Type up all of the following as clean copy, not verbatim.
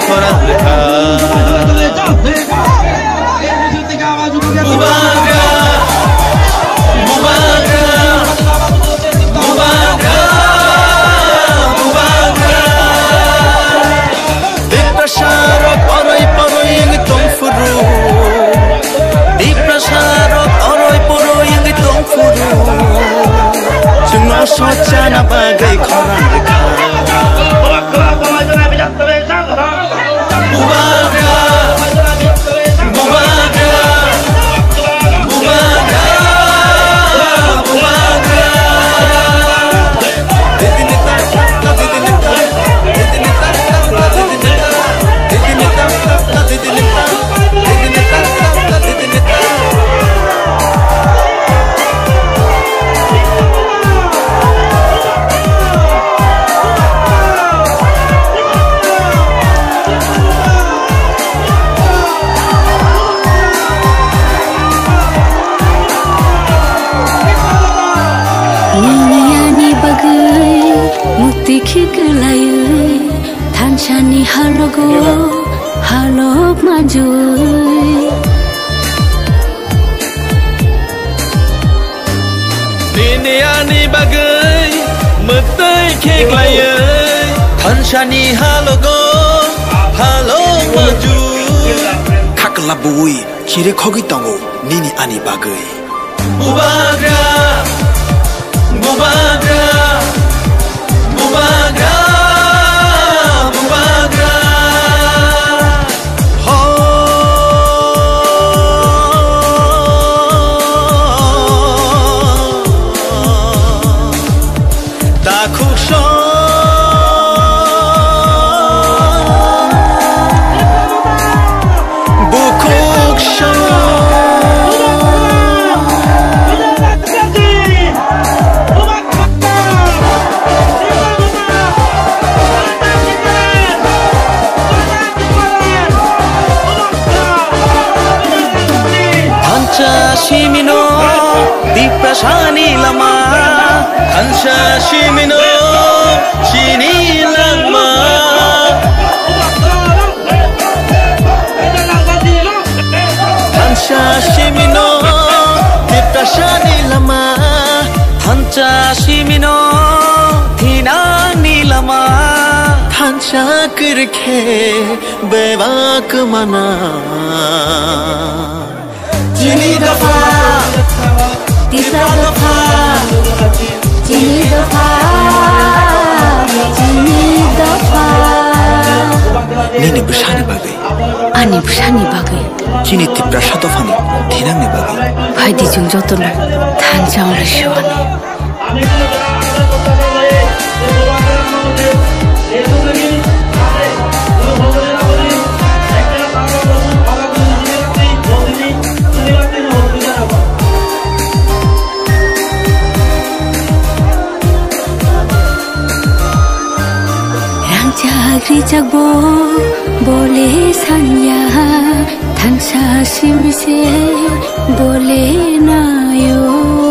khorang rekha Mubaga Mubaga Mubaga Mubaga Diprasarok orai poroi yang tongfuru Diprasarok orai poroi yang tongfuru Cuma sojana bagai khorang rekha Khiklayai thanchani halogo halok majui Diniani bagai mutai khiklayai thanchani halogo halok majui Kaklabui kire khogi tango nini ani bagai Mubaga Mubaga Mubaga Mubaga Takusho Bukuksho Shimino Diprasani lama Hansha Shimino Shini lama Hansha Shimino Diprasani lama Hansha Shimino Thinani lama Hansha kirke Bevak mana Jini dafa, tiga dafa, jini dafa, jini dafa. Nini bersani bagai, Ani bersani bagai. Jini tiprasa dofani, tinang ni bagai. Pai di jungjotono, thanjang lesiwani. Jagbo bole sanya thansa simse bole nayo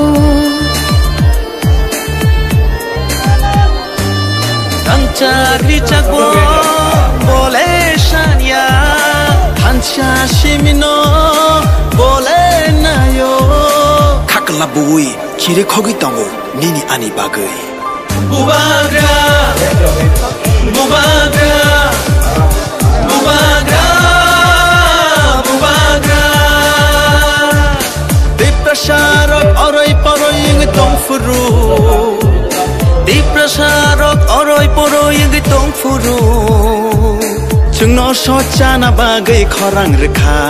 Thansa jagbo bole sanya thansa simino bole nayo Kaklabui kire khogi tango nini ani bagai Mubaga Mubaga Mubaga Mubaga Diprasarok orai poroi yang tongfuru Diprasarok orai poroi yang tongfuru Jengno sojana bagai khorang rekha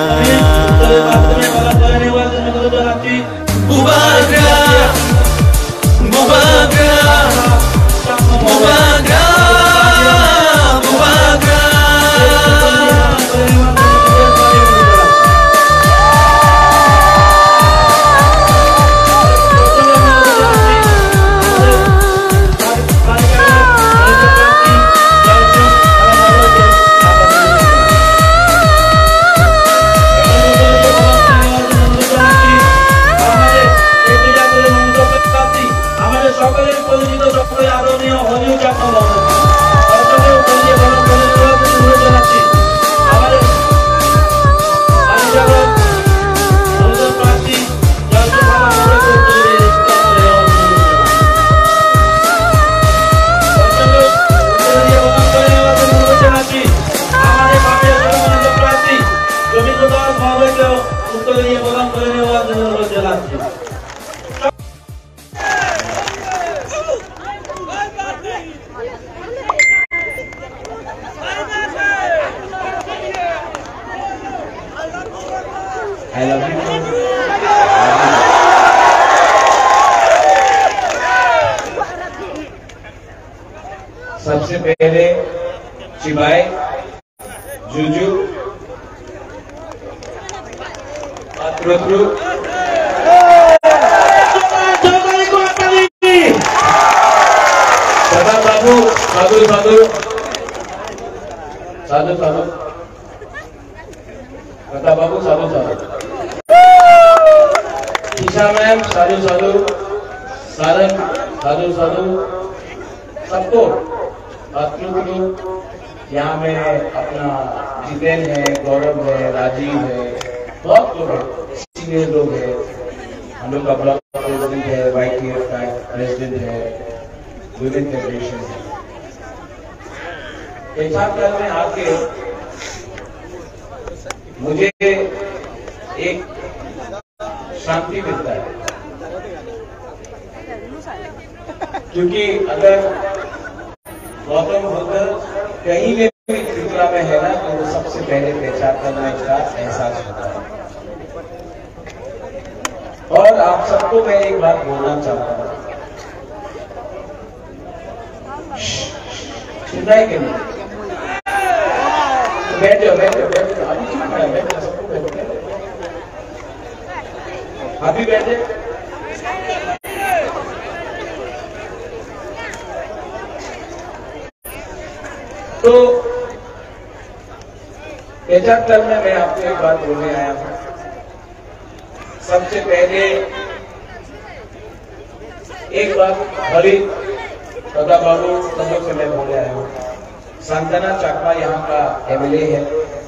Mubaga Mubaga Mubaga Mubaga সবাইকে উত্তরে নিয়ে প্রদান করে নেওয়ার জন্য অনুরোধ জানাচ্ছি। सबसे पहले चिबाई, जुजू, अत्रुत्रु, सदा बाबू, साधु साधु, साधु साधु, सदा बाबू साधु साधु, ईशा मैम साधु साधु, सारंग साधु साधु, सबको अत्रुत्रु, यहाँ में अपना जितेन है, गौरव है, राजीव है, बहुत लोग हैं, सीनियर लोग हैं, हम लोग का ब्लॉक प्रेसिडेंट है, YTF का प्रेसिडेंट है, विमेन फेडरेशन है। पेशाबगढ़ में आके मुझे एक शांति मिलता है, क्योंकि अगर गौतम बुद्ध कहीं में भी त्रिपुरा में है ना, तो वो सबसे पहले पेशाब करने का एहसास होता है। और आप सबको मैं एक बात बोलना चाहता हूँ, सुना है कि नहीं? बैठ जाओ बैठ जाओ बैठ जाओ, अभी क्यों खड़ा है? बैठ जाओ, सबको बैठ जाओ, अभी बैठ जाओ। तो पेचाक क्लब में मैं आपको एक बात बोलने आया हूं। सबसे पहले एक बात हरी सदा बाबू सब लोग से मैं बोले आया हूं। सांतना चाकमा यहाँ का MLA है।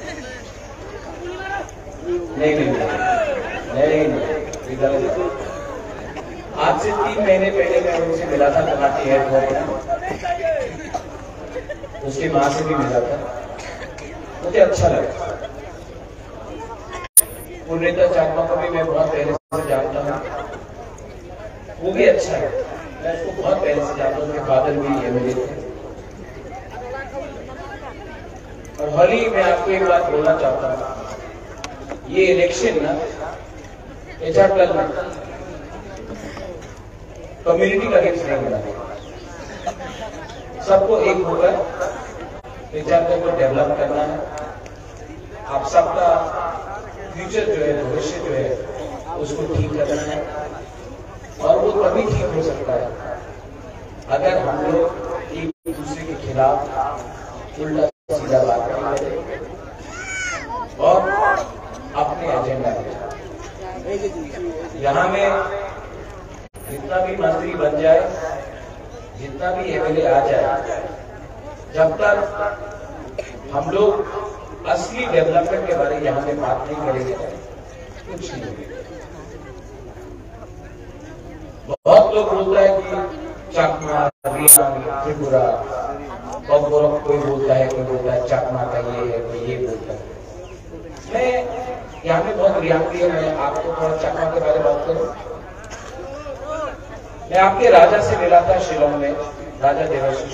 नहीं नहीं नहीं नहीं, आज से 3 महीने पहले मैं उनसे मिला था गुवाहाटी एयरपोर्ट में, उसकी मां से भी मिला था, मुझे अच्छा लगा। पूर्णिता चाकमा को भी मैं बहुत पहले से जानता हूँ, वो भी अच्छा है, मैं उसको बहुत पहले से जानता हूँ, उसके फादर भी MLA थे। और हाल ही मैं आपको एक बात बोलना चाहता हूँ, ये इलेक्शन ना पेचाक क्लब में कम्युनिटी का अगेंस्ट नहीं होना, सबको एक होकर पेचाक क्लब को डेवलप करना है। आप सबका फ्यूचर जो है, भविष्य जो है, उसको ठीक करना है। और वो तभी ठीक हो सकता है अगर हम लोग एक दूसरे के खिलाफ उल्टा सीधा बात करें और अपने एजेंडा में। यहाँ में जितना भी मंत्री बन जाए, जितना भी MLA आ जाए, जब तक हम लोग असली डेवलपमेंट के बारे में यहाँ में बात नहीं करेंगे, कुछ नहीं होगा। बहुत लोग बोलता है कि चाकमा, रियांग, त्रिपुरा, कोई बोलता है, कोई बोलता है चाकमा का ये है, कोई ये बोलता है। मैं यहाँ में बहुत रियांग है, मैं आपको थोड़ा चाकमा के बारे में बात करूं। मैं आपके राजा से मिला था शिलोंग में, राजा देवाशीष।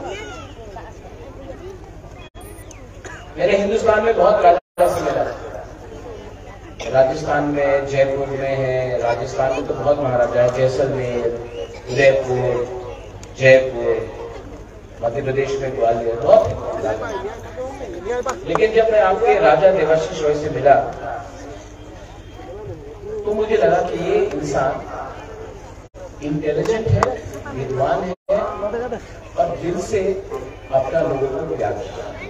मैंने हिंदुस्तान में बहुत राजा से मिला, राजस्थान में जयपुर में है, राजस्थान में तो बहुत महाराजा है, जैसलमेर, उदयपुर, जयपुर, मध्य प्रदेश में ग्वालियर, बहुत है। लेकिन जब मैं आपके राजा देवाशीष रॉय से मिला तो मुझे लगा कि ये इंसान इंटेलिजेंट है, विद्वान है और दिल से अपना लोगों को प्यार करता है।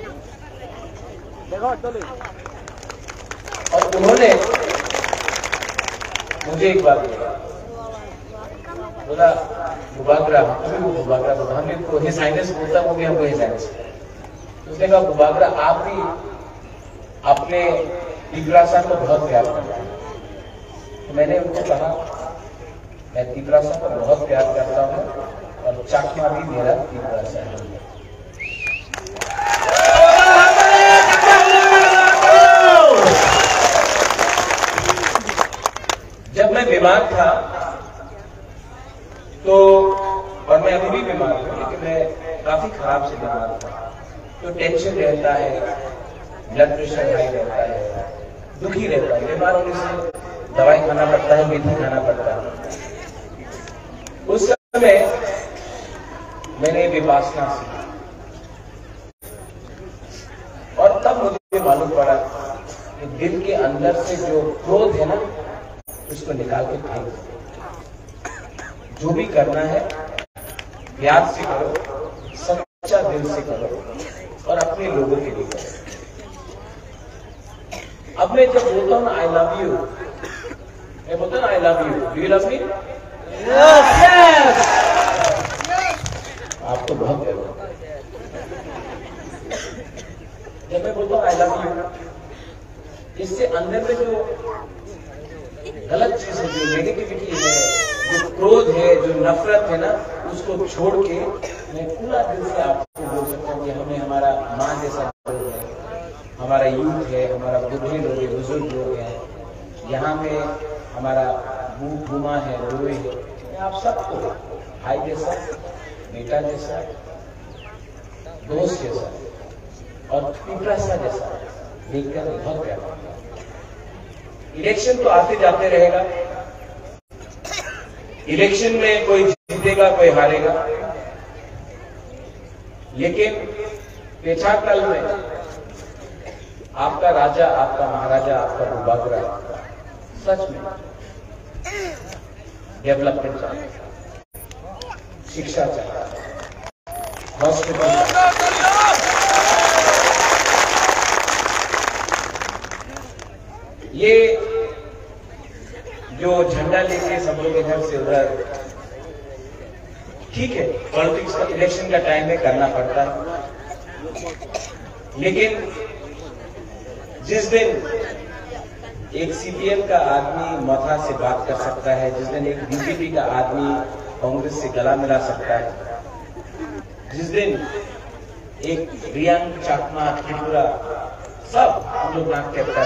और उन्होंने मुझे एक बात बोला, बुबागरा, हमें वो बुबागरा बोला, हमें को हिज हाइनेस बोलता, वो भी हमको हिज हाइनेस। उसने कहा बुबागरा आप भी अपने तिपरासा को बहुत प्यार करते हैं। तो मैंने उनको कहा मैं तिपरासा को बहुत प्यार करता हूँ और चाकमा भी मेरा तिपरासा है। मैं बीमार था तो, और मैं अभी भी बीमार हूं, लेकिन मैं काफी खराब से बीमार था, तो टेंशन रहता है, ब्लड प्रेशर हाई रहता है, दुखी रहता है। बीमार होने से दवाई खाना पड़ता है, मेथी खाना पड़ता है। उस समय मैंने विपासना सीखी और तब मुझे मालूम पड़ा कि दिल के अंदर से जो क्रोध है ना, उसको निकाल के फेंक दो। जो भी करना है प्यार से करो, सच्चा दिल से करो और अपने लोगों के लिए करो। अब मैं जब बोलता हूं ना आई लव यू, मैं बोलता हूं I love you, do you love me? आपको बहुत प्यार। जब मैं बोलता हूं आई लव यू, इससे अंदर में जो गलत चीज है, जो नेगेटिविटी है, जो क्रोध है, जो नफरत है ना, उसको छोड़ के मैं पूरा दिल से आपको बोल सकता हूँ कि हमें हमारा माँ जैसा लोग है, हमारा यूथ है, हमारा बुढ़े लोग है, बुजुर्ग लोग हैं, यहाँ में हमारा बुआ है, बुढ़े है, मैं आप सबको भाई जैसा, बेटा जैसा, दोस्त जैसा और पिपरासा जैसा देखकर बहुत प्यार करता हूं। इलेक्शन तो आते जाते रहेगा, इलेक्शन में कोई जीतेगा, कोई हारेगा, लेकिन पेछाकल में आपका राजा, आपका महाराजा, आपका बुबागरा सच में डेवलपमेंट चाहता है, शिक्षा चाहता है, हॉस्पिटल चाहता है। ये जो झंडा लेके सब लोग इधर से उधर, ठीक है, पॉलिटिक्स का इलेक्शन का टाइम में करना पड़ता है, लेकिन जिस दिन एक सीपीएम का आदमी मथा से बात कर सकता है, जिस दिन एक बीजेपी का आदमी कांग्रेस से गला मिला सकता है, जिस दिन एक रियांग चाकमा त्रिपुरा सब हम लोग नाक कैप्टन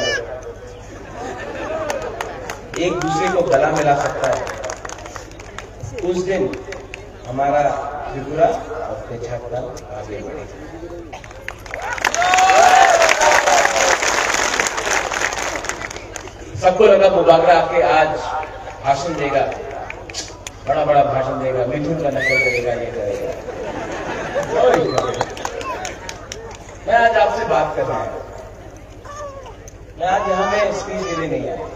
एक दूसरे को गला मिला सकता है, उस दिन हमारा त्रिपुरा और पेछाकल आगे बढ़ेगा। सबको लगा बुबागरा आके आज भाषण देगा, बड़ा बड़ा भाषण देगा, मिथुन का नकल करेगा, ये करेगा। मैं आज आपसे बात कर रहा हूं, मैं आज यहां में स्पीच देने नहीं आया।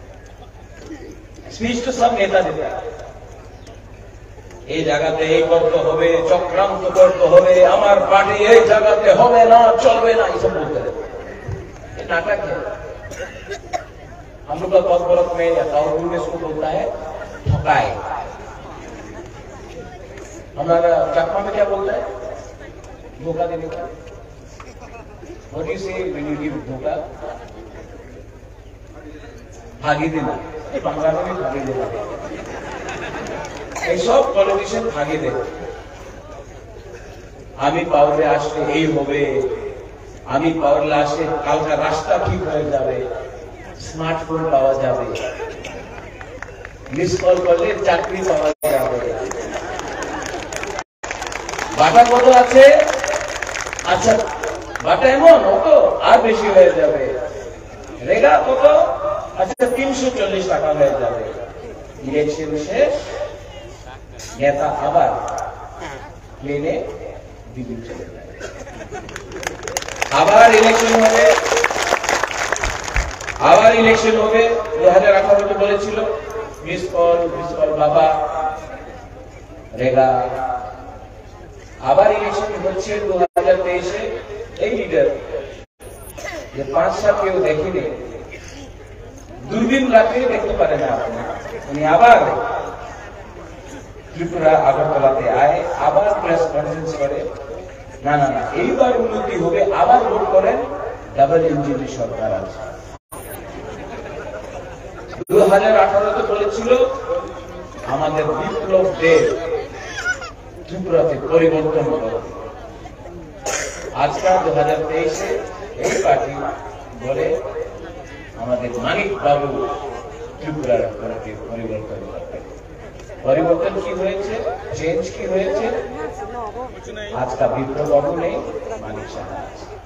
स्पीच तो सब नेता देता है, এই জায়গাতে এই করতে হবে, চক্রান্ত করতে হবে, আমার পার্টি এই জায়গাতে হবে না, চলবে না, ये सब बोलते हैं। ये नाटक है। हम लोग का कॉर्पोरेट में या टाउन में इसको बोलता है ठकाए। हमारा चकमा में क्या बोलता है? धोखा देने का। What do you say when you give धोखा? भागी देना। बांग्ला में भी भागी देना। এই সব পলিটিশিয়ান ভাগে দেয়। আমি পাওয়ারে আসলে এই হবে, আমি পাওয়ারে আসলে কালকা রাস্তা ঠিক হয়ে যাবে, স্মার্টফোন পাওয়া যাবে, মিস কল করলে চাকরি পাওয়া যাবে। বাটা কত আছে? আচ্ছা বাটা এমন কত আর বেশি হয়ে যাবে। রেগা কত? আচ্ছা 340 টাকা হয়ে যাবে। ইলেকশন শেষ, নেতা আবার প্লেনে দিল্লি চলে যায়। আবার ইলেকশন হবে, আবার ইলেকশন হবে। 2018 বলেছিল মিস কল বাবা রেগা। আবার ইলেকশন হচ্ছে 2023-এ। এই লিডার যে 5 সাল কেউ দেখেনি, দূরবীন রাখে দেখতে পারে না আপনি, উনি আবার ত্রিপুরা আগরতলাতে আয়, আবার প্রেস কনফারেন্স করে, না না না এইবার উন্নতি হবে, আবার ভোট করেন, ডাবল ইঞ্জিনের সরকার আছে। 2018 বলেছিল আমাদের বিপ্লব দেব ত্রিপুরাতে পরিবর্তন করবে। আজকাল 2023-এ এই পার্টি বলে আমাদের মানিক বাবু ত্রিপুরার কোনটি পরিবর্তন করবে পরিবর্তন কি হয়েছে চেঞ্জ কি হয়েছে আজকা বিপ্লব বাবু নেই মানিক সাহা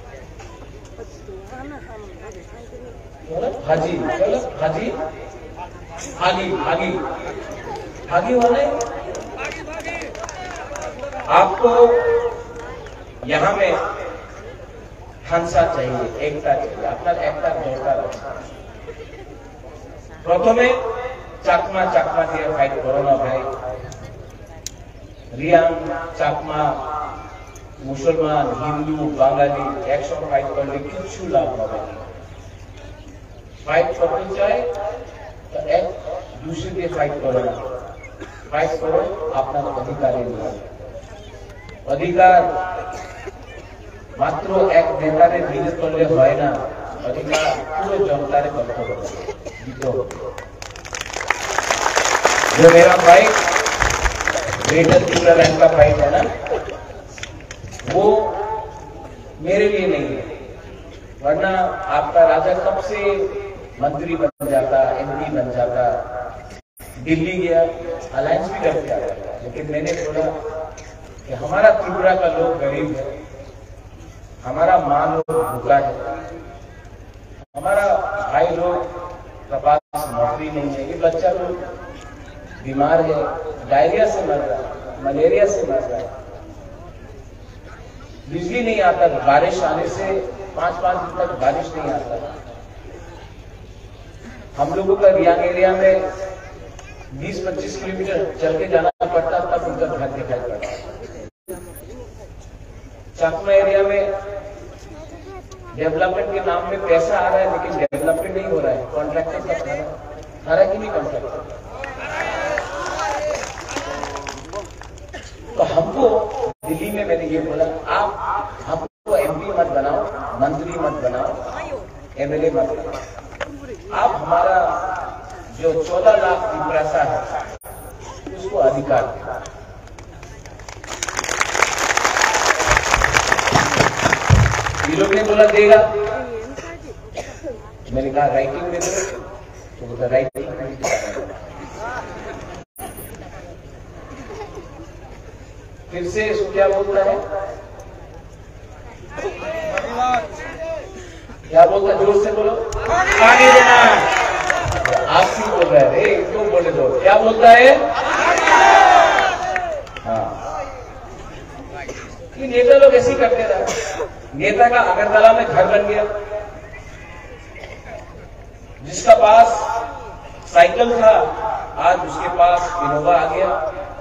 हाजी चलो हाजी आगी आगी आगी वाले आपको यहाँ में हंसा चाहिए एकता चाहिए अपना एकता दरकार प्रथमे चाकमा चाकमा दिए फाइट करो ना भाई रियांग चाकमा मुसलमान हिंदू बांगाली एक संग फाइट करले किच्छु लाभ होबे ना फाइट करते चाहे तो एक दूसरे के फाइट करो ना फाइट करो अपना अधिकार अधिकार मात्र एक नेता ने निजे करले হয় না अधिकार पूरे जनता ने करते हो जो मेरा फाइट ग्रेटर त्रिपुरा लैंड का फाइट है ना वो मेरे लिए नहीं है वरना आपका राजा कब से मंत्री बन जाता एमपी बन जाता दिल्ली गया अलायंस भी करके आया लेकिन मैंने बोला कि हमारा त्रिपुरा का लोग गरीब है हमारा माँ लोग भूखा है हमारा भाई लोग का पास नौकरी नहीं है ये बच्चा लोग बीमार है डायरिया से मर रहा है मलेरिया से मर रहा है बिजली नहीं आता बारिश आने से 5-5 दिन तक बारिश नहीं आता हम लोगों का रियांग एरिया में 20-25 किलोमीटर चल के जाना पड़ता तब उनका घर दिखाई पड़ता चाकमा एरिया में डेवलपमेंट के नाम में पैसा आ रहा है लेकिन डेवलपमेंट नहीं हो रहा है कॉन्ट्रैक्टर का आ रहा है कि नहीं कॉन्ट्रैक्टर तो हमको दिल्ली में मैंने ये बोला आप हमको एमपी मत बनाओ मंत्री मत बनाओ एमएलए मत बनाओ आप हमारा जो 14 लाख पैसा है उसको अधिकार ये लोग ने बोला देगा मैंने कहा राइटिंग में दो तो बोला राइटिंग फिर से इसको क्या बोलता है क्या बोलता जोर से बोलो पानी देना आप क्यों बोल रहे हैं क्यों बोले दो क्या बोलता है हाँ ये नेता लोग ऐसे ही करते रहे नेता का अगरतला में घर बन गया जिसका पास साइकिल था आज उसके पास इनोवा आ गया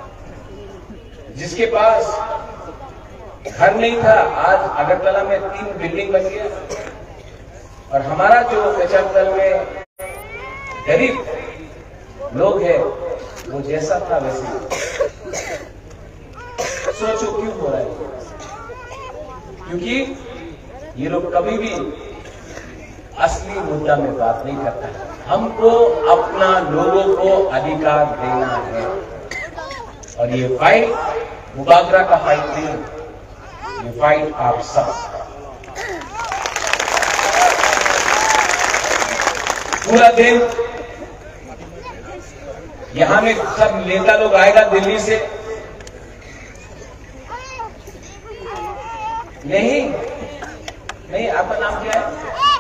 जिसके पास घर नहीं था आज अगरतला में 3 बिल्डिंग बन गया और हमारा जो पेचरतल में गरीब लोग हैं वो जैसा था वैसे सोचो क्यों हो रहा है क्योंकि ये लोग कभी भी असली मुद्दा में बात नहीं करता हमको अपना लोगों को अधिकार देना है और ये फाइट मुबागरा का फाइट नहीं ये फाइट आप सब पूरा दिन यहां में सब नेता लोग आएगा दिल्ली से नहीं नहीं आपका नाम क्या है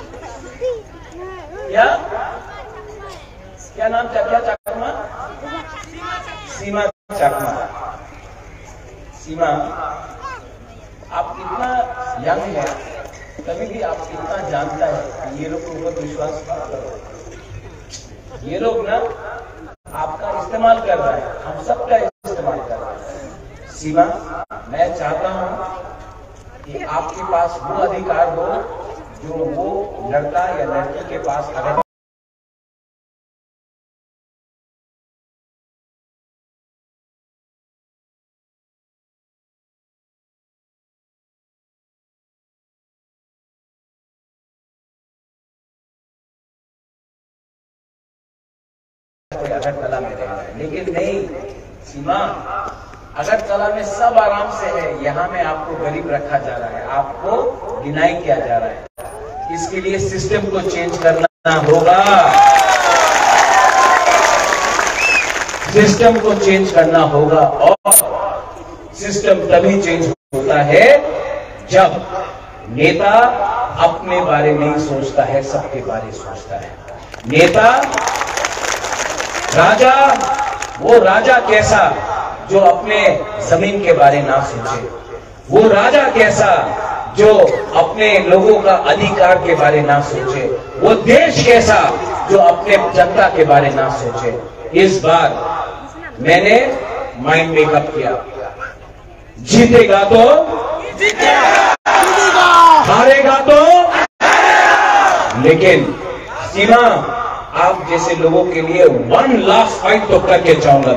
क्या नाम क्या चाकमा सीमा चाकमा सीमा आप इतना यंग है कभी भी आप इतना जानता है कि ये लोग के ऊपर विश्वास मत करो ये लोग ना आपका इस्तेमाल कर रहा है हम सबका इस्तेमाल कर रहा है सीमा मैं चाहता हूं कि आपके पास वो अधिकार हो जो वो लड़का या लड़की के पास अगर अगरतला में रहना है लेकिन नहीं सीमा अगरतला में सब आराम से है यहाँ में आपको गरीब रखा जा रहा है आपको डिनाई किया जा रहा है इसके लिए सिस्टम को चेंज करना होगा सिस्टम को चेंज करना होगा और सिस्टम तभी चेंज होता है जब नेता अपने बारे में नहीं सोचता है, सबके बारे में सोचता है। नेता राजा, वो राजा कैसा जो अपने जमीन के बारे ना सोचे, वो राजा कैसा जो अपने लोगों का अधिकार के बारे ना सोचे, वो देश कैसा जो अपने जनता के बारे ना सोचे। इस बार मैंने माइंड मेकअप किया, जीतेगा तो हारेगा तो, लेकिन सीमा आप जैसे लोगों के लिए वन लास्ट फाइट तो करके जाऊंगा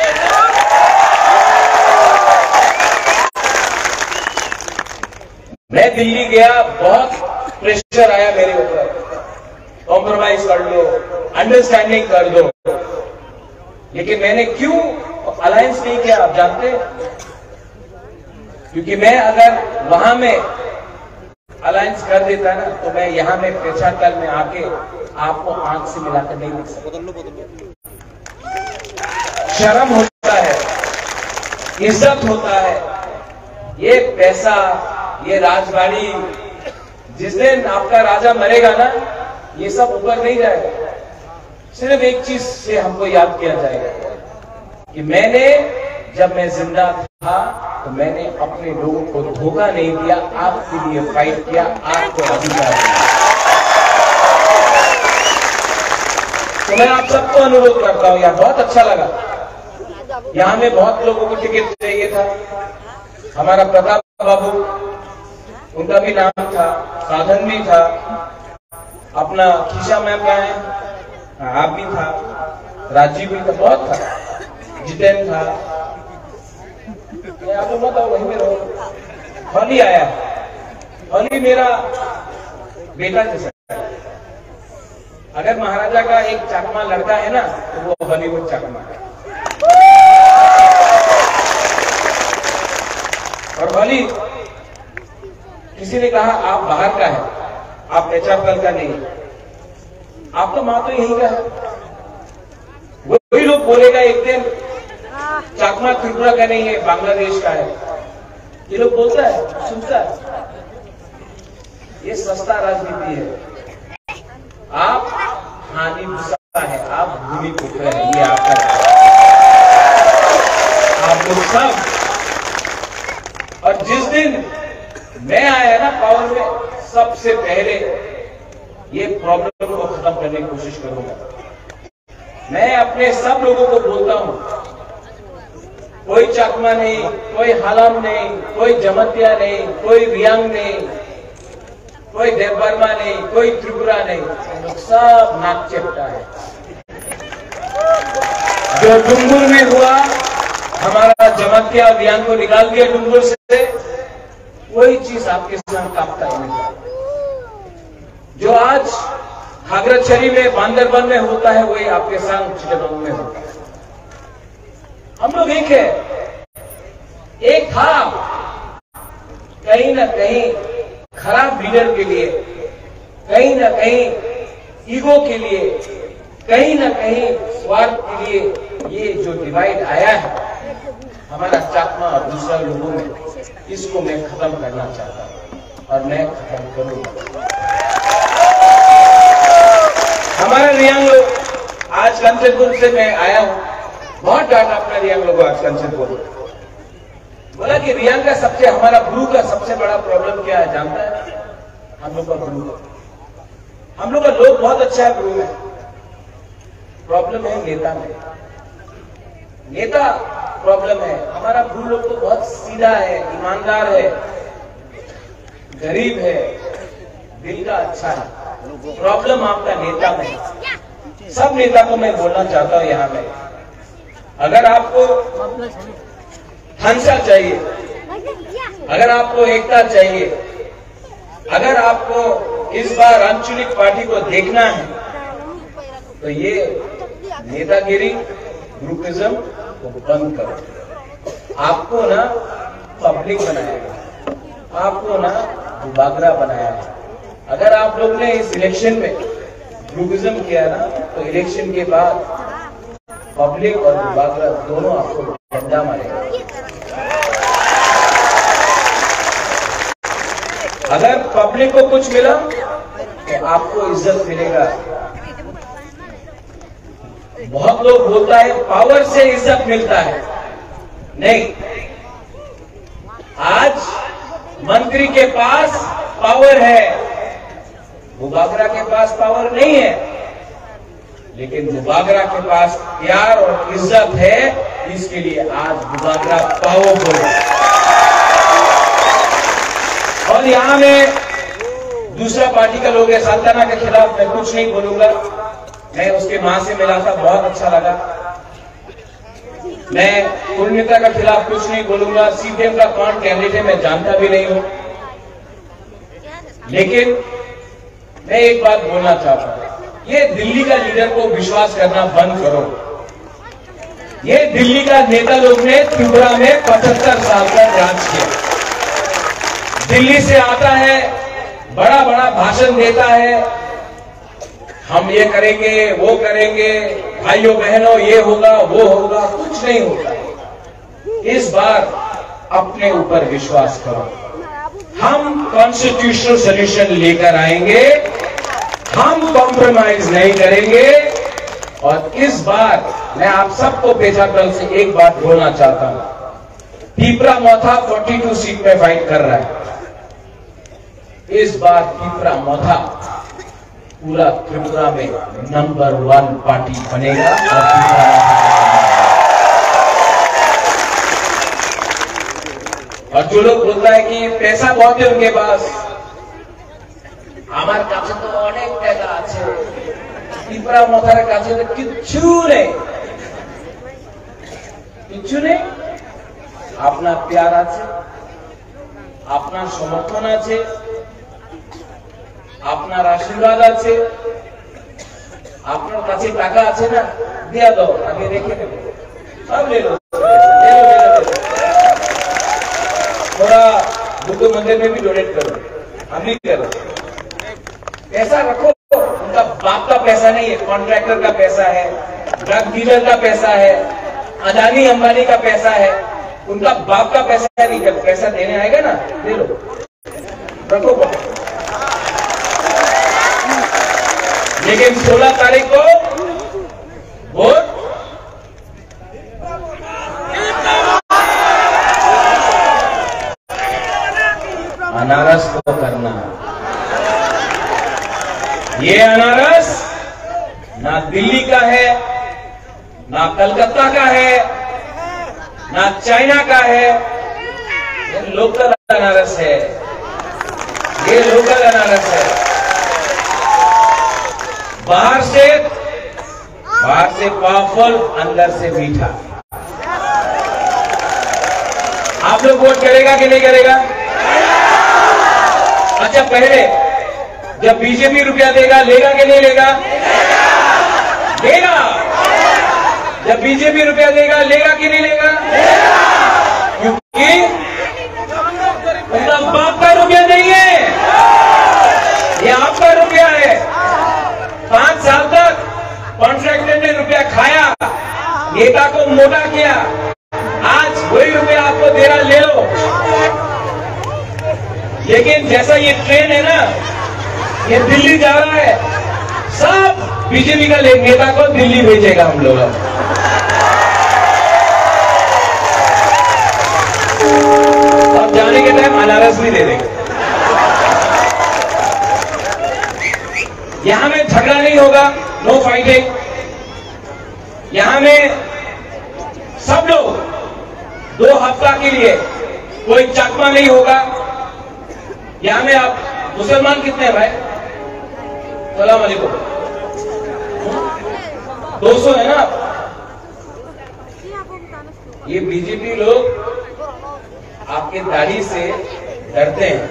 मैं दिल्ली गया, बहुत प्रेशर आया मेरे ऊपर, कॉम्प्रोमाइज कर लो, अंडरस्टैंडिंग कर दो, लेकिन मैंने क्यों अलायंस नहीं किया आप जानते हैं? क्योंकि मैं अगर वहां में अलायंस कर देता ना तो मैं यहां में पेशातल में आके आपको आंख से मिलाकर नहीं देख सकता। शर्म होता है, इज्जत होता है, ये पैसा, ये राजगाड़ी, जिस दिन आपका राजा मरेगा ना ये सब ऊपर नहीं जाएगा। सिर्फ एक चीज से हमको याद किया जाएगा कि मैंने जब मैं जिंदा था तो मैंने अपने लोगों को धोखा नहीं दिया, आपके लिए फाइट किया, आपको अधिकार दिया। तो मैं आप सबको अनुरोध करता हूं, यार बहुत अच्छा लगा, यहां में बहुत लोगों को टिकट चाहिए था। हमारा प्रताप बाबू, उनका भी नाम था, साधन भी था, अपना खीसा मैम का है, आप भी था, राजीव भी था, बहुत था, जितेंद्र था, आपको मत आओ वहीं में रहो। हॉली आया, हॉली मेरा बेटा जैसा है। अगर महाराजा का एक चकमा लड़का है ना तो वो हॉलीवुड चकमा है। और हॉली, किसी ने कहा आप बाहर का है, आप पेचापल का नहीं, आपका माँ तो यहीं का है। वही लोग बोलेगा एक दिन चकमा त्रिपुरा का नहीं है, बांग्लादेश का है, ये लोग बोलता है, सुनता है। ये सस्ता राजनीति है। आप हानि भूसा है, आप भूमि पुत्र है, ये आपका आप लोग सब। और जिस दिन मैं आया ना पावर में, सबसे पहले ये प्रॉब्लम को खत्म करने की कोशिश करूंगा। मैं अपने सब लोगों को बोलता हूं, कोई चकमा नहीं, कोई हलम नहीं, कोई जमतिया नहीं, कोई रियांग नहीं, कोई देवबर्मा नहीं, कोई त्रिपुरा नहीं, लोग सब नाक चेपटा है। जो डुंगुर में हुआ, हमारा जमतिया रियांग को निकाल दिया डुंगुर से, वही चीज आपके साथ कांपता ही नहीं। जो आज खागराछड़ी में, बांदरबन में होता है, वही आपके साथ चिटगांव में होता है। हम लोग एक है, एक था। कहीं ना कहीं खराब लीडर के लिए, कहीं ना कहीं ईगो के लिए, कहीं ना कहीं स्वार्थ के लिए ये जो डिवाइड आया है हमारा चकमा और दूसरा लोगों में, इसको मैं खत्म करना चाहता हूं और मैं खत्म करूंगा। हमारा रियांग लोग आज कंचनपुर से मैं आया हूं, बहुत डांटा अपना रियांग लोगों आज कंचनपुर, बोला कि रियांग का सबसे, हमारा ब्रू का सबसे बड़ा प्रॉब्लम क्या है जानता है? हम लोग का ब्रू, हम लोग का लोग बहुत अच्छा है, ब्रू में प्रॉब्लम है नेता में, नेता प्रॉब्लम है। हमारा ब्रू लोग तो बहुत सीधा है, ईमानदार है, गरीब है, दिल का अच्छा है। प्रॉब्लम आपका नेता में। सब नेता को मैं बोलना चाहता हूं यहां में, अगर आपको हंसा चाहिए, अगर आपको एकता चाहिए, अगर आपको इस बार आंचलिक पार्टी को देखना है तो ये नेतागिरी, ग्रुपिज्म को बंद करो। आपको ना पब्लिक बनाएगा, आपको ना दुबागरा बनाया। अगर आप लोग ने इस इलेक्शन में ग्रुपिज्म किया ना तो इलेक्शन के बाद पब्लिक और बागरा दोनों आपको डंडा मारेगा। अगर पब्लिक को कुछ मिला तो आपको इज्जत मिलेगा। बहुत लोग बोलता है पावर से इज्जत मिलता है, नहीं। आज मंत्री के पास पावर है, बुबागरा के पास पावर नहीं है, लेकिन बुबागरा के पास प्यार और इज्जत है, इसके लिए आज बुबागरा पावरफुल है। और यहां में दूसरा पार्टी का लोग है, साल्ताना के खिलाफ मैं कुछ नहीं बोलूंगा। मैं उसके मां से मिला था, बहुत अच्छा लगा। मैं पूर्णिता का खिलाफ कुछ नहीं बोलूंगा। सीपीएम का कौन कैंडिडेट है मैं जानता भी नहीं हूं, लेकिन मैं एक बात बोलना चाहता हूं, ये दिल्ली का लीडर को विश्वास करना बंद करो। ये दिल्ली का नेता लोग ने त्रिपुरा में 75 साल तक राज किया। दिल्ली से आता है, बड़ा बड़ा भाषण देता है, हम ये करेंगे वो करेंगे, भाइयों बहनों ये होगा वो होगा, कुछ नहीं होता। इस बार अपने ऊपर विश्वास करो। हम कॉन्स्टिट्यूशनल सॉल्यूशन लेकर आएंगे, हम कॉम्प्रोमाइज नहीं करेंगे। और इस बार मैं आप सबको पेशाकल से एक बात बोलना चाहता हूं, पीपरा मोथा 42 सीट पे फाइट कर रहा है। इस बार पीपरा मोथा पूरा त्रिपुरा में नंबर 1 पार्टी बनेगा। और जो लोग बोलता है कि पैसा बहुत है उनके पास, हमारे काছে तो अनेक টাকা আছে, त्रिपुरा मोथार काছে तो किच्छु नहीं। अपना प्यार আছে, अपना समर्थन আছে, আপনার আশীর্বাদ আছে, আপনার কাছে টাকা আছে না, দিয়া দাও, আমি রেখে দেব, সব ले लो। थोड़ा बुद्ध मंदिर में भी डोनेट करो, हम नहीं करो। पैसा रखो, उनका बाप का पैसा नहीं है, कॉन्ट्रैक्टर का पैसा है, ड्रग डीलर का पैसा है, अदानी अंबानी का पैसा है, उनका बाप का पैसा नहीं। जब पैसा देने आएगा ना, ले लो, रखो। लेकिन 16 तारीख को वोट अनारस को करना। ये अनारस ना दिल्ली का है, ना कलकत्ता का है, ना चाइना का है, ये लोकल अनारस है। ये लोकल अनारस है। बाहर से पावरफुल, अंदर से मीठा। आप लोग वोट करेगा कि नहीं करेगा? अच्छा, पहले जब बीजेपी रुपया देगा, लेगा कि नहीं लेगा? लेगा। जब बीजेपी रुपया देगा, लेगा कि नहीं लेगा? क्योंकि उनका बाप का रुपया नहीं है, ये आपका रुपया है। 5 साल तक कॉन्ट्रैक्टर ने रुपया खाया, नेता को मोटा किया, आज वही रुपया आपको दे रहा, ले लो। लेकिन जैसा ये ट्रेन है ना, ये दिल्ली जा रहा है, सब बीजेपी का नेता को दिल्ली भेजेगा हम लोग। अब जाने के टाइम अनारस भी दे देंगे। यहां में झगड़ा नहीं होगा, नो फाइटिंग। यहां में सब लोग 2 हफ्ता के लिए कोई चकमा नहीं होगा। यहां में आप मुसलमान कितने हैं भाई? सलाम अलैकुम। 200 है ना? ये बीजेपी लोग आपके दाढ़ी से डरते हैं,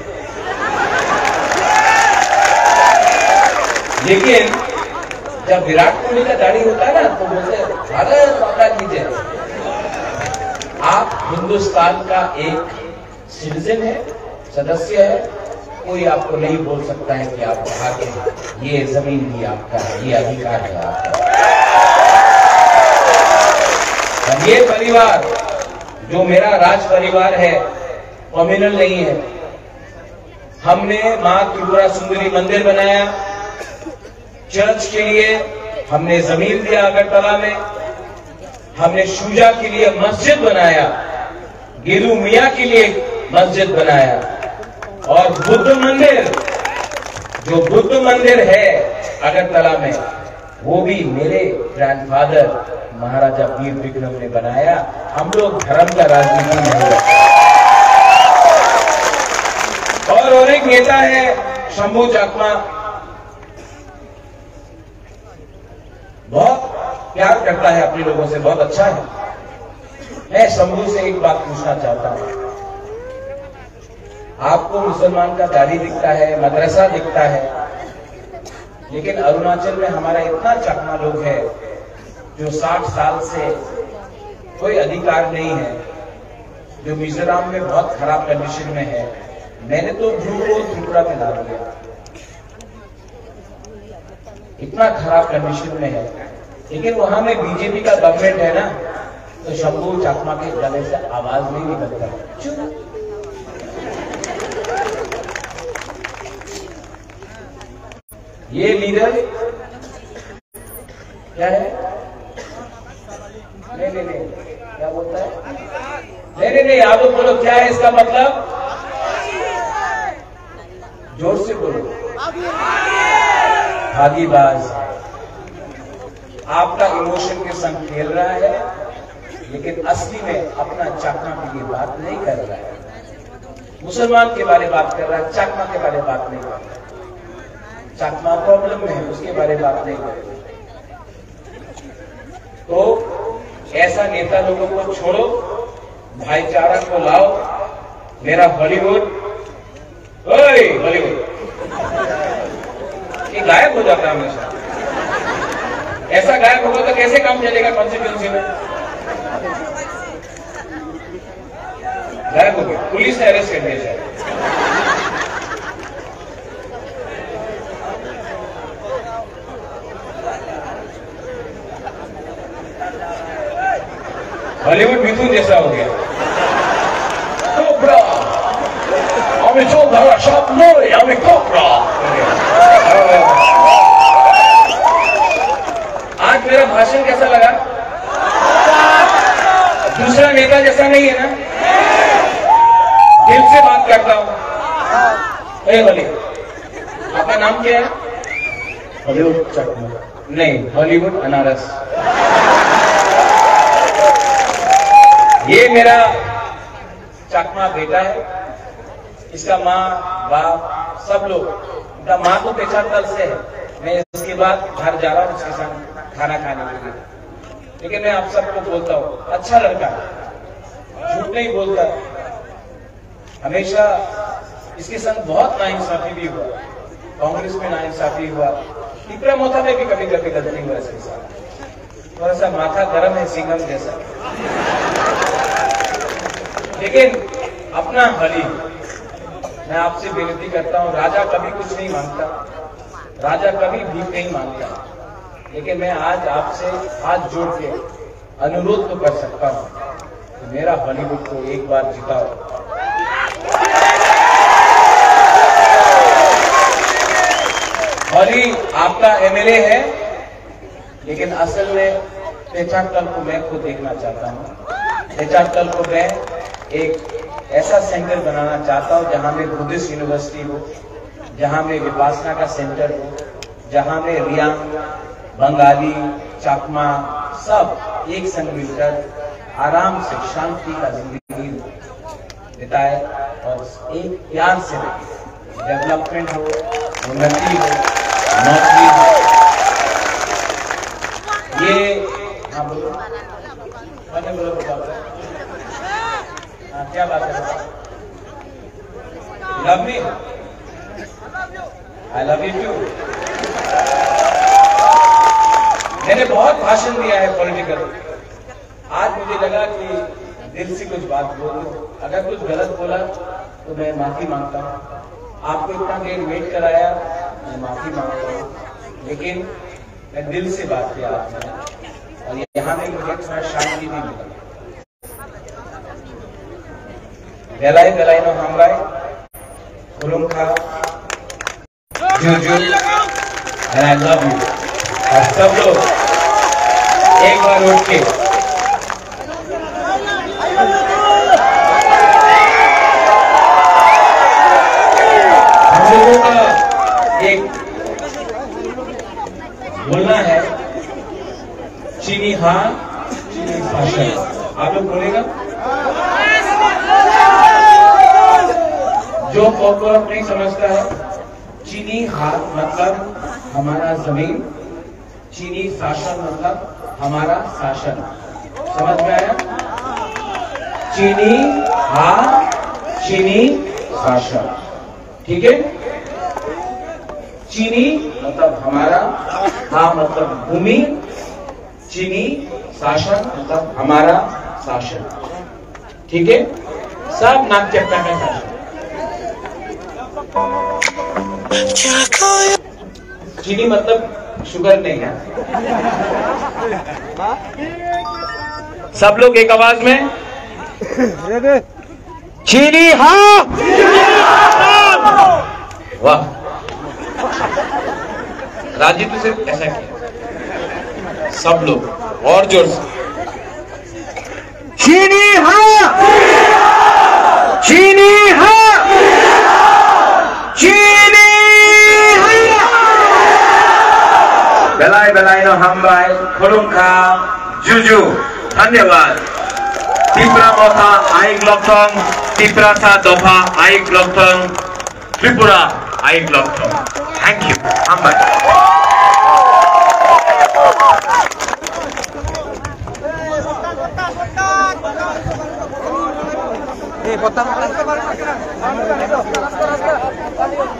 लेकिन जब विराट कोहली का दाढ़ी होता है ना, तो बोलते हैं भारत माता की जय। आप हिंदुस्तान का एक सिटीजन है, सदस्य है, कोई आपको नहीं बोल सकता है कि आप भागे। ये जमीन भी आपका है, ये अधिकार है आपका। ये परिवार जो मेरा राज परिवार है, कम्युनल नहीं है। हमने मां त्रिपुरा सुंदरी मंदिर बनाया, चर्च के लिए हमने जमीन दिया अगरतला में, हमने शुजा के लिए मस्जिद बनाया, गिरू मियां के लिए मस्जिद बनाया, और बुद्ध मंदिर, जो बुद्ध मंदिर है अगरतला में, वो भी मेरे ग्रैंडफादर महाराजा वीर विक्रम ने बनाया। हम लोग धर्म का राजनीति नहीं करते। और एक नेता है शंभू चाकमा, बहुत प्यार करता है अपने लोगों से, बहुत अच्छा है। मैं शंभू से एक बात पूछना चाहता हूं। आपको मुसलमान का दाढ़ी दिखता है, मदरसा दिखता है, लेकिन अरुणाचल में हमारा इतना चकमा लोग है जो 60 साल से कोई अधिकार नहीं है, जो मिजोरम में बहुत खराब कंडीशन में है। मैंने तो ब्लू को त्रिपुरा में डाल दिया, इतना खराब कंडीशन में है, लेकिन वहां में बीजेपी का गवर्नमेंट है ना, तो शंभू चाकमा के गले से आवाज नहीं निकलता। ये लीडर क्या है? नहीं, क्या बोलता है? नहीं, आप लोग बोलो क्या है इसका मतलब? जोर से बोलो। भागीबाज, आपका इमोशन के संग खेल रहा है, लेकिन असली में अपना चाकमा के लिए बात नहीं कर रहा है। मुसलमान के बारे में बात कर रहा है, चाकमा के बारे में बात नहीं कर रहा है। चाकमा प्रॉब्लम में है, उसके बारे में बात नहीं कर रहा। तो ऐसा नेता लोगों को छोड़ो, भाईचारा को लाओ। मेरा बॉलीवुड, बॉलीवुड ये गायब हो जाता है हमेशा। ऐसा गायब होगा तो कैसे काम चलेगा कॉन्स्टिट्यूंसी में? गायब हो गया, पुलिस ने अरेस्ट कर दिया। बॉलीवुड मिथुन जैसा हो गया। आज मेरा भाषण कैसा लगा? दूसरा नेता जैसा नहीं है ना? दिल से बात करता हूं। भले आपका नाम क्या है? हॉलीवुड चकमा नहीं, हॉलीवुड अनारस। ये मेरा चकमा बेटा है, इसका माँ बाप सब लोग, इनका माँ तो पेचातल से है। मैं इसके बाद घर जा रहा हूँ उसके साथ खाना खाने के लिए, लेकिन मैं आप सबको बोलता हूँ, अच्छा लड़का है, झूठ नहीं बोलता। हमेशा इसके संग बहुत नाइंसाफी भी हुआ, कांग्रेस में नाइंसाफी हुआ, टिपरा मोथा में भी कभी कभी गलती हुआ इसके साथ। थोड़ा सा माथा गर्म है सिंघम जैसा, लेकिन अपना हली। मैं आपसे विनती करता हूं, राजा कभी कुछ नहीं मांगता, राजा कभी भीख नहीं मांगता, लेकिन मैं आज आपसे हाथ जोड़ के अनुरोध तो कर सकता हूं कि मेरा बॉलीवुड को एक बार जिताओ। हली आपका एमएलए है, लेकिन असल में पेचातल को मैं खुद देखना चाहता हूं। पेचातल को मैं एक ऐसा सेंटर बनाना चाहता हूं जहां में बुद्धिस्ट यूनिवर्सिटी हो, जहां में विपासना का सेंटर हो, जहां में रियांग, बंगाली, चाकमा सब एक संग मिलकर आराम से शांति का जिंदगी बिताए और एक प्यार से डेवलपमेंट हो, उन्नति हो, नौकरी हो। ये हाँ बोलो, क्या बात है? Love me, I love you too. मैंने बहुत भाषण दिया है पॉलिटिकल, आज मुझे लगा कि दिल से कुछ बात बोल दूं। अगर कुछ गलत बोला तो मैं माफी मांगता हूं। आपको इतना देर वेट कराया, मैं माफी मांगता हूं, लेकिन मैं दिल से बात किया आपने, और यहाँ में मुझे थोड़ा शांति भी मिला। बेलाई बेलाई नो हमराय खुलुमखा जुजु and I love you। और सब लोग एक बार उठ के हम लोगों का एक बोलना है, चीनी हाँ चीनी शासन। आप लोग बोलेगा? जो पॉपुलर नहीं समझता है, चीनी हाथ मतलब हमारा जमीन, चीनी शासन मतलब हमारा शासन। समझ में आया? चीनी हाथ चीनी शासन, ठीक है? चीनी मतलब हमारा, हाँ मतलब भूमि, चीनी शासन मतलब हमारा शासन, ठीक है? सब नाक चप्पा में शासन। चीनी मतलब शुगर नहीं है। सब लोग एक आवाज में चीनी हाँ। वाह, राजीव तो सिर्फ ऐसा किया। सब लोग और जोर से चीनी हाँ, चीनी हाँ, चीनी बेलाई बेलाई नो हमबाय खुलुमखा जुजु। धन्यवाद। त्रिपुरा मोथा आइक लक्थं, त्रिपुरा सा दफा आइक लक्थं, त्रिपुरा आइक लक्थं। थैंक यू हमबाय। ए